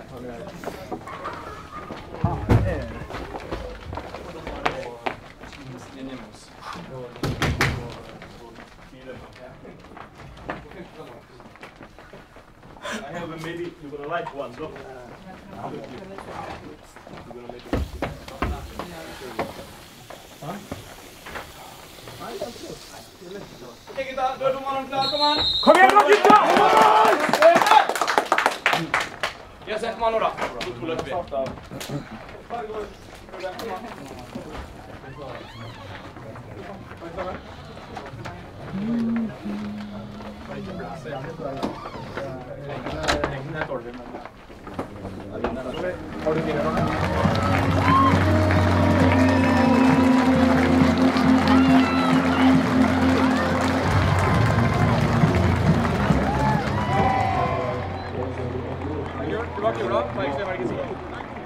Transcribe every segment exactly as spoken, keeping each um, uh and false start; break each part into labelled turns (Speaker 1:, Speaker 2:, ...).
Speaker 1: I have a maybe you're gonna like one, look. Huh?
Speaker 2: Okej kita, dua domaren klar, kom an!
Speaker 1: Kom igjen da, gutta!
Speaker 2: Jeg setter meg nå da. To løp vi.
Speaker 1: Har du fire nå?
Speaker 2: Tilbake jorda, bare ikke se hva jeg ikke sier.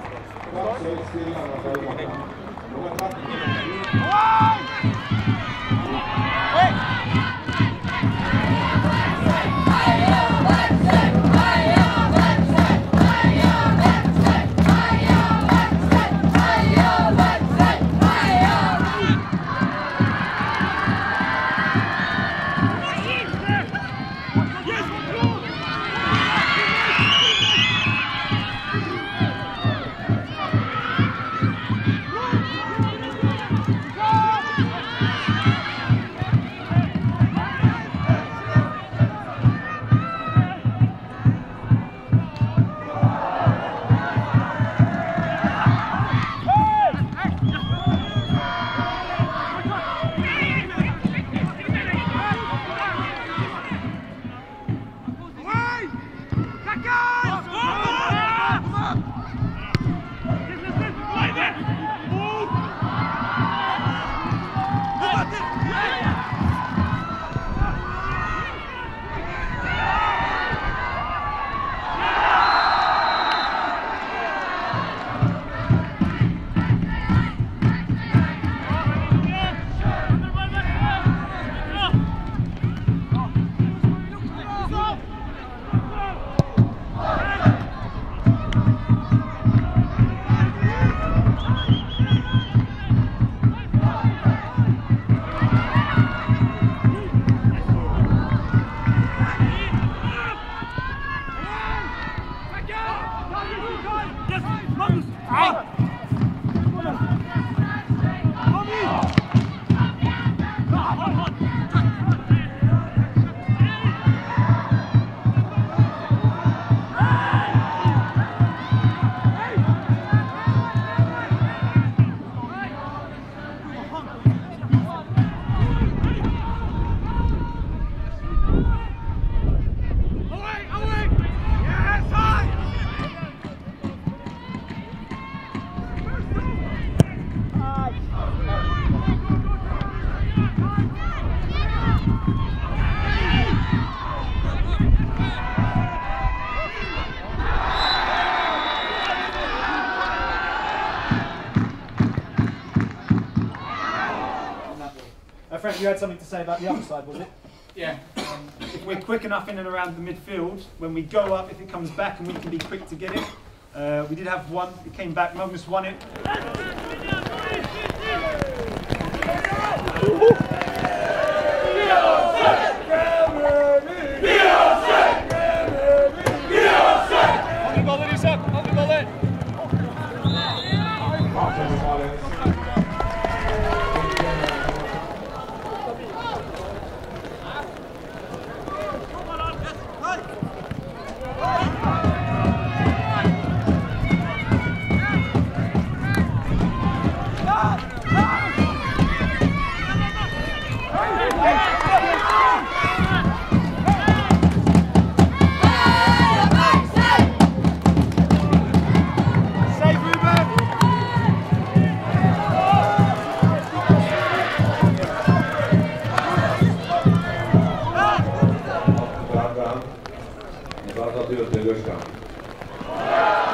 Speaker 1: Frank, you had something to say about the other side, was it?
Speaker 2: Yeah.
Speaker 1: Um, if we're quick enough in and around the midfield, when we go up, if it comes back and we can be quick to get it. Uh, we did have one, it came back, Magnus won it.
Speaker 3: Zaten diyor Deloş'tan.